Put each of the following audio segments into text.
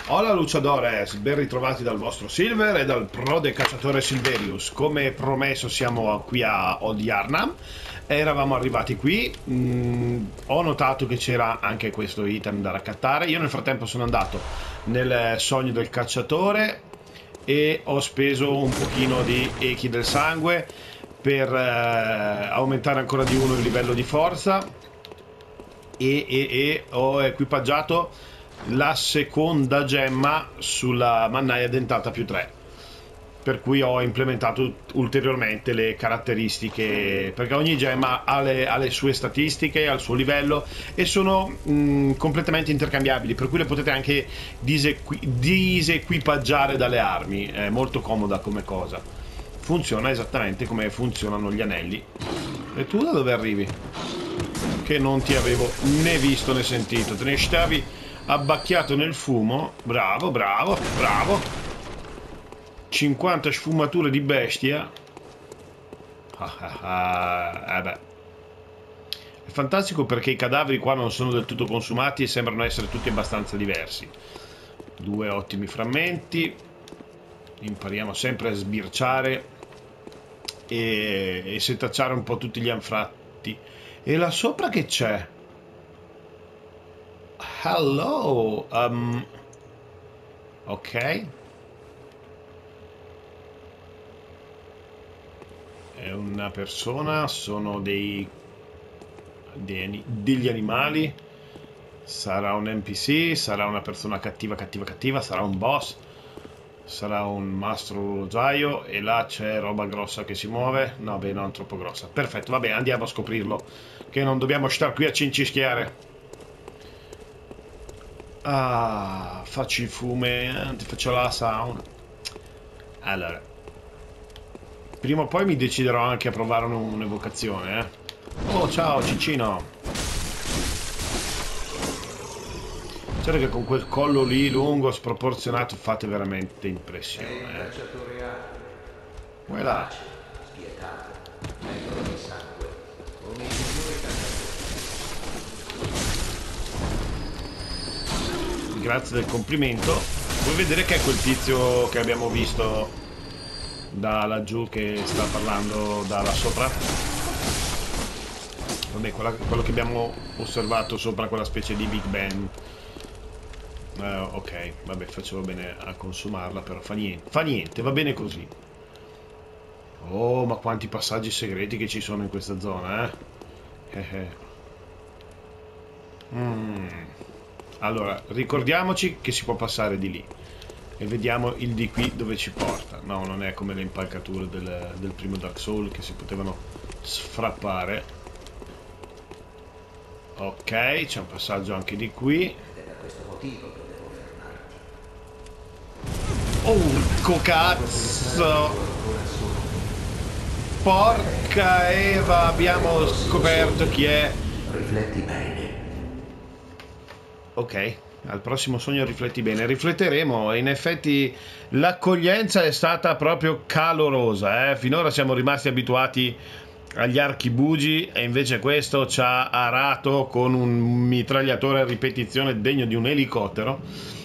Hola Luciadores, ben ritrovati dal vostro Silver e dal prode cacciatore Silverius. Come promesso siamo qui a Odiarnam. Eravamo arrivati qui, ho notato che c'era anche questo item da raccattare. Io nel frattempo sono andato nel sogno del cacciatore e ho speso un pochino di echi del sangue per aumentare ancora di uno il livello di forza e ho equipaggiato la seconda gemma sulla mannaia dentata più 3, per cui ho implementato ulteriormente le caratteristiche, perché ogni gemma ha le sue statistiche, ha il suo livello e sono completamente intercambiabili, per cui le potete anche disequipaggiare dalle armi. È molto comoda come cosa, funziona esattamente come funzionano gli anelli. E tu da dove arrivi? Che non ti avevo né visto né sentito, te ne stavi abbacchiato nel fumo. Bravo, bravo, bravo. 50 sfumature di bestia. Beh. È fantastico perché i cadaveri qua non sono del tutto consumati e sembrano essere tutti abbastanza diversi. 2 ottimi frammenti. Impariamo sempre a sbirciare e setacciare un po' tutti gli anfratti. E là sopra che c'è? Hello, ok. È una persona, sono degli animali. Sarà un NPC, sarà una persona cattiva, sarà un boss, sarà un mastro orologiaio. E là c'è roba grossa che si muove. No, beh, non troppo grossa. Perfetto, vabbè, andiamo a scoprirlo, che non dobbiamo star qui a cincischiare. Ah, faccio il fume, ti faccio la sauna. Allora, prima o poi mi deciderò anche a provare un'evocazione, Oh, ciao Cicino. Certo che con quel collo lì lungo, sproporzionato, fate veramente impressione, Vuoi là? Grazie del complimento. Vuoi vedere che è quel tizio che abbiamo visto da laggiù che sta parlando da là sopra? Vabbè, quello che abbiamo osservato sopra quella specie di Big Bang. Ok, vabbè, facevo bene a consumarla, però fa niente, va bene così. Oh, ma quanti passaggi segreti che ci sono in questa zona, Allora, ricordiamoci che si può passare di lì. E vediamo il di qui dove ci porta. No, non è come le impalcature del primo Dark Souls che si potevano sfrappare. Ok, c'è un passaggio anche di qui. È per questo motivo che devo fermarmi. Oh, cazzo! Porca Eva, abbiamo scoperto chi è. Rifletti bene. Ok, al prossimo sogno rifletti bene. Rifletteremo, e in effetti l'accoglienza è stata proprio calorosa, Finora siamo rimasti abituati agli archibugi e invece questo ci ha arato con un mitragliatore a ripetizione degno di un elicottero.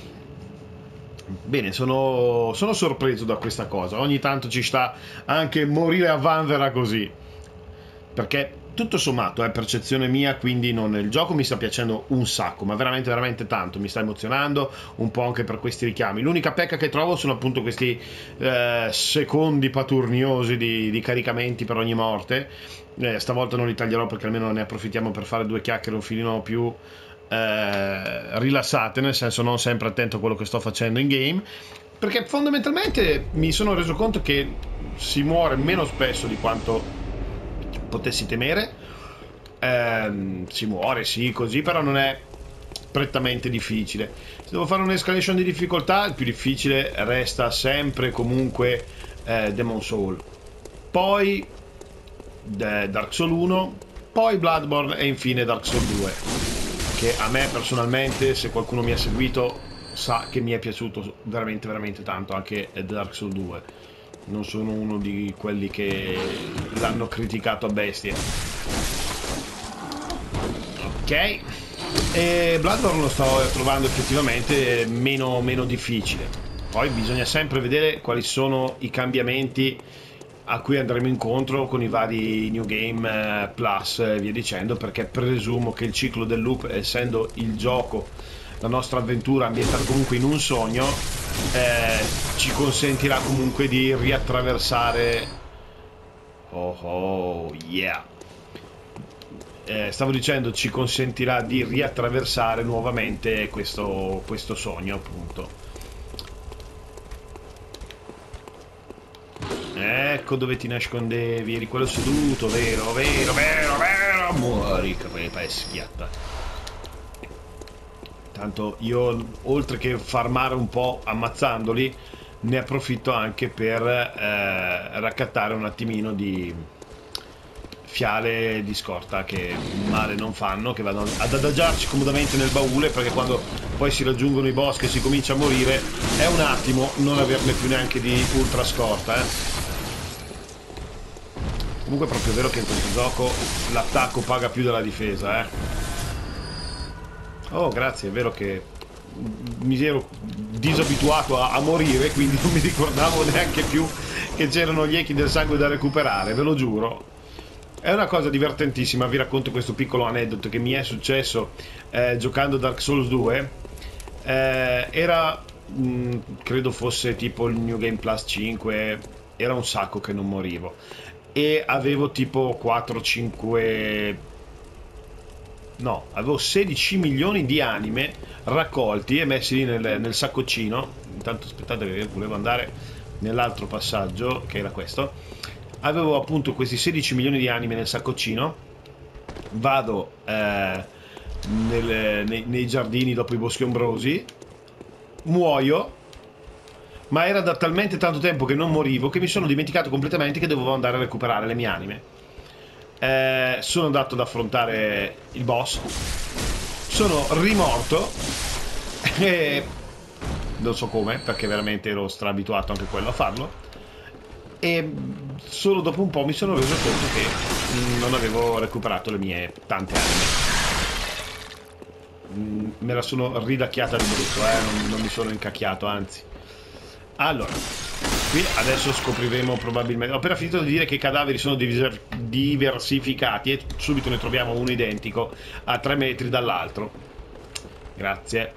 Bene, sono sorpreso da questa cosa. Ogni tanto ci sta anche morire a vanvera così, perché tutto sommato è percezione mia, quindi il gioco mi sta piacendo un sacco, ma veramente veramente tanto, mi sta emozionando un po' anche per questi richiami. L'unica pecca che trovo sono appunto questi secondi paturniosi di caricamenti per ogni morte. Stavolta non li taglierò perché almeno ne approfittiamo per fare 2 chiacchiere un filino più rilassate, nel senso non sempre attento a quello che sto facendo in game, perché fondamentalmente mi sono reso conto che si muore meno spesso di quanto potessi temere. Si muore, sì, così, però non è prettamente difficile. Se devo fare un'escalation di difficoltà, il più difficile resta sempre comunque Demon Soul, poi Dark Soul 1, poi Bloodborne e infine Dark Soul 2, che a me personalmente, se qualcuno mi ha seguito, sa che mi è piaciuto veramente veramente tanto anche Dark Souls 2. Non sono uno di quelli che l'hanno criticato a bestia. Ok, E Bloodborne lo sto trovando effettivamente meno difficile. Poi bisogna sempre vedere quali sono i cambiamenti a cui andremo incontro con i vari New Game Plus e via dicendo, perché presumo che il ciclo del loop, essendo il gioco, la nostra avventura ambientata comunque in un sogno, ci consentirà comunque di riattraversare. Oh yeah. Stavo dicendo, ci consentirà di riattraversare nuovamente questo sogno, appunto. Ecco dove ti nascondevi, eri quello seduto, vero, muori, crepa e schiatta. Tanto io, oltre che farmare un po' ammazzandoli, ne approfitto anche per raccattare un attimino di fiale di scorta, che male non fanno, che vanno ad adagiarci comodamente nel baule, perché quando poi si raggiungono i boss e si comincia a morire è un attimo non averne più neanche di ultra scorta. Comunque è proprio vero che in questo gioco l'attacco paga più della difesa. Oh, grazie, è vero che mi ero disabituato a morire, quindi non mi ricordavo neanche più che c'erano gli echi del sangue da recuperare, ve lo giuro. È una cosa divertentissima, vi racconto questo piccolo aneddoto che mi è successo giocando Dark Souls 2. Era, credo fosse tipo il New Game Plus 5, era un sacco che non morivo. E avevo tipo 4-5... no, avevo 16 milioni di anime raccolti e messi lì nel saccoccino. Intanto aspettate che volevo andare nell'altro passaggio, che era questo. Avevo appunto questi 16 milioni di anime nel saccoccino. Vado nei giardini dopo i boschi ombrosi, muoio, ma era da talmente tanto tempo che non morivo che mi sono dimenticato completamente che dovevo andare a recuperare le mie anime. Sono andato ad affrontare il boss, sono rimorto e non so come, perché veramente ero strabituato anche quello a farlo, e solo dopo un po' mi sono reso conto che non avevo recuperato le mie tante anime. Me la sono ridacchiata di brutto, non mi sono incacchiato, anzi. Allora, qui adesso scopriremo probabilmente... Ho appena finito di dire che i cadaveri sono diversificati e subito ne troviamo uno identico a 3 metri dall'altro. Grazie.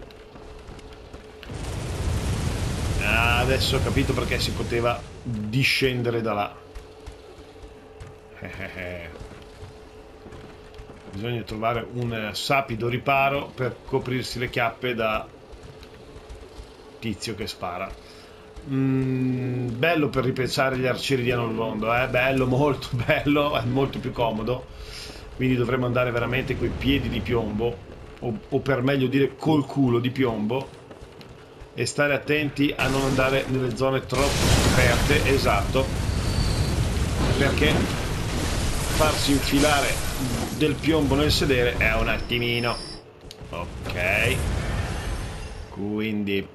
Adesso ho capito perché si poteva discendere da là. Bisogna trovare un sapido riparo per coprirsi le chiappe da tizio che spara. Bello per ripensare gli arcieri di Anor Londo, bello, molto bello, è molto più comodo. Quindi dovremmo andare veramente coi piedi di piombo, o per meglio dire col culo di piombo, e stare attenti a non andare nelle zone troppo scoperte. Esatto, perché farsi infilare del piombo nel sedere è un attimino. Ok, quindi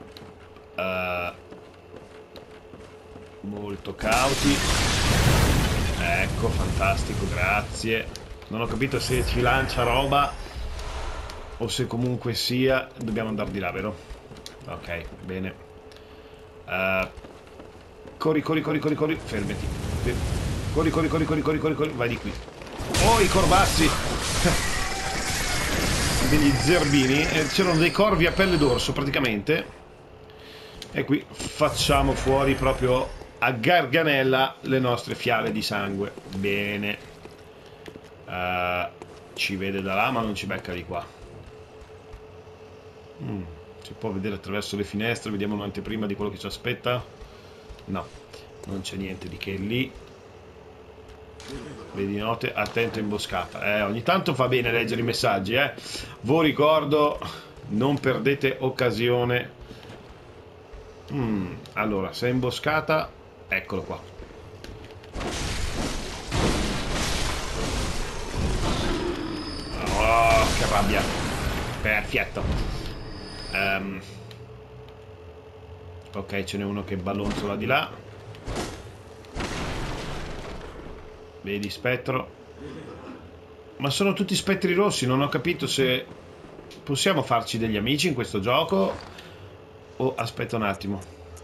molto cauti. Ecco, fantastico, grazie. Non ho capito se ci lancia roba o se comunque sia dobbiamo andare di là, vero? Ok, bene. Corri, fermati. Corri, vai di qui. Oh, i corbazzi. Degli zerbini. C'erano dei corvi a pelle d'orso praticamente. E qui facciamo fuori proprio a garganella le nostre fiale di sangue. Bene. Ci vede da là ma non ci becca di qua. Si può vedere attraverso le finestre. Vediamo un'anteprima di quello che ci aspetta. No, non c'è niente di che lì. Vedi, note, attento imboscata. Ogni tanto fa bene leggere i messaggi, Voi ricordo, non perdete occasione. Allora, se è imboscata, eccolo qua. Oh, che rabbia. Perfetto. Ok, ce n'è uno che ballonzola di là. Vedi, spettro. Ma sono tutti spettri rossi, non ho capito se possiamo farci degli amici in questo gioco. Oh, aspetta un attimo.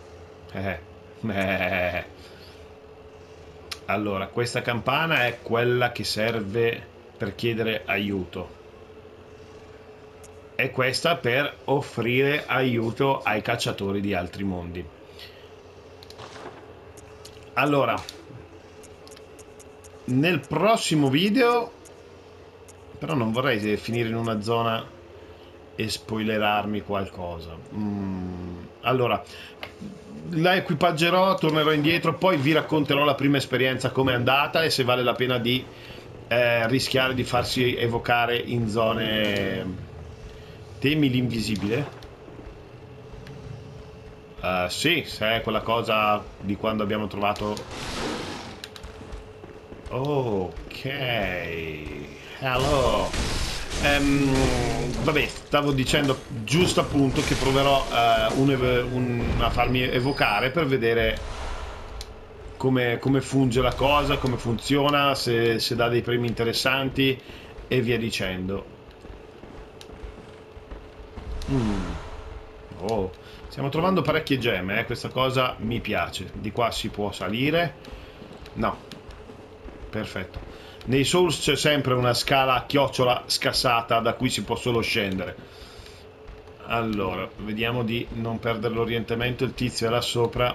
Allora, questa campana è quella che serve per chiedere aiuto. E questa per offrire aiuto ai cacciatori di altri mondi. Allora, nel prossimo video, però non vorrei finire in una zona e spoilerarmi qualcosa. Allora, la equipaggerò, tornerò indietro, poi vi racconterò la prima esperienza com'è andata e se vale la pena di rischiare di farsi evocare in zone... Temi l'invisibile? Sì, se è quella cosa di quando abbiamo trovato... Ok. Hello. Vabbè, stavo dicendo giusto appunto che proverò a farmi evocare per vedere come funge la cosa, come funziona, se dà dei premi interessanti e via dicendo. Oh, stiamo trovando parecchie gemme, questa cosa mi piace. Di qua si può salire? No. Perfetto. Nei Souls c'è sempre una scala a chiocciola scassata da cui si può solo scendere. Allora, vediamo di non perdere l'orientamento. Il tizio è là sopra,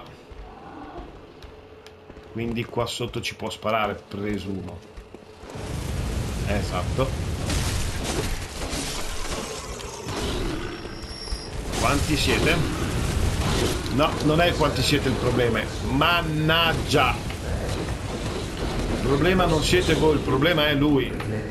quindi qua sotto ci può sparare, presumo. Esatto. Quanti siete? No, non è quanti siete il problema. Mannaggia! Il problema non siete voi, il problema è lui.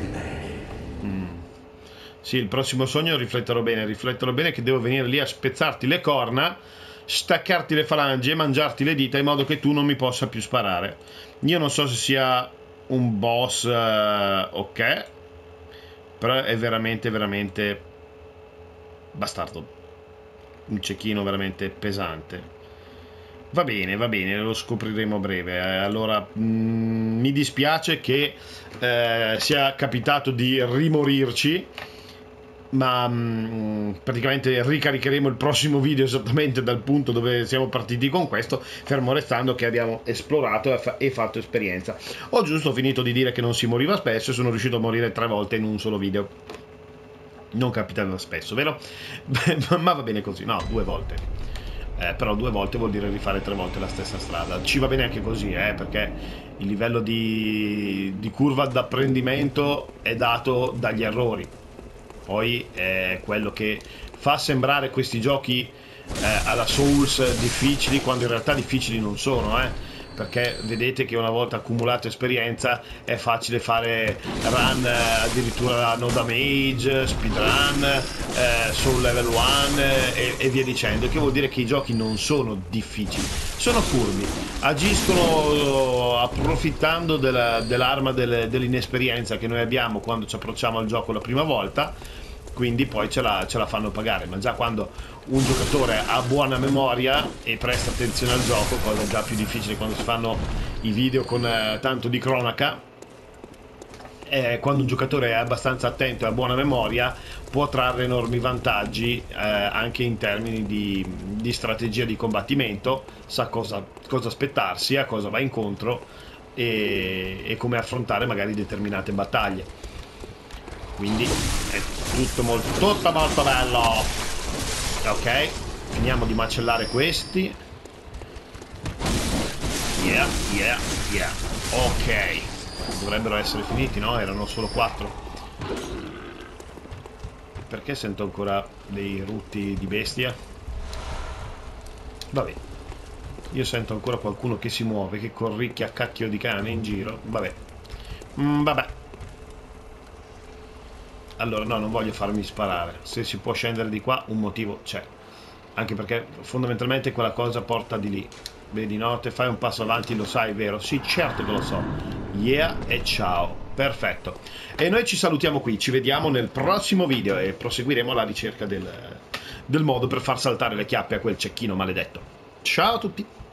Sì, il prossimo sogno rifletterò bene che devo venire lì a spezzarti le corna, staccarti le falangi e mangiarti le dita in modo che tu non mi possa più sparare. Io non so se sia un boss ok, però è veramente bastardo. Un cecchino veramente pesante. Va bene, lo scopriremo a breve. Allora, mi dispiace che sia capitato di rimorirci, ma praticamente ricaricheremo il prossimo video esattamente dal punto dove siamo partiti con questo, fermo restando che abbiamo esplorato e fatto esperienza. Ho giusto finito di dire che non si moriva spesso e sono riuscito a morire 3 volte in un solo video. Non capitava spesso, vero? Ma va bene così, no, 2 volte. Però 2 volte vuol dire rifare 3 volte la stessa strada. Ci va bene anche così, perché il livello di curva d'apprendimento è dato dagli errori. Poi è quello che fa sembrare questi giochi alla Souls difficili, quando in realtà difficili non sono, perché vedete che una volta accumulata esperienza è facile fare run addirittura no damage, speedrun, soul level 1 e via dicendo, che vuol dire che i giochi non sono difficili, sono furbi, agiscono approfittando dell'arma dell'inesperienza che noi abbiamo quando ci approcciamo al gioco la prima volta, quindi poi ce la fanno pagare. Ma già quando un giocatore ha buona memoria e presta attenzione al gioco, cosa già più difficile quando si fanno i video con tanto di cronaca, quando un giocatore è abbastanza attento e ha buona memoria può trarre enormi vantaggi anche in termini di strategia di combattimento, sa cosa aspettarsi, a cosa va incontro e come affrontare magari determinate battaglie. Quindi è tutto molto bello. Ok, finiamo di macellare questi. Yeah. Ok, dovrebbero essere finiti, no? Erano solo 4. Perché sento ancora dei rutti di bestia? Vabbè, io sento ancora qualcuno che si muove, che corricchia a cacchio di cane in giro. Vabbè. Allora no, non voglio farmi sparare. Se si può scendere di qua un motivo c'è, anche perché fondamentalmente quella cosa porta di lì. Vedi, no? Te fai un passo avanti, lo sai, vero? Sì, certo che lo so. Yeah e ciao. Perfetto. E noi ci salutiamo qui, ci vediamo nel prossimo video e proseguiremo la ricerca del modo per far saltare le chiappe a quel cecchino maledetto. Ciao a tutti.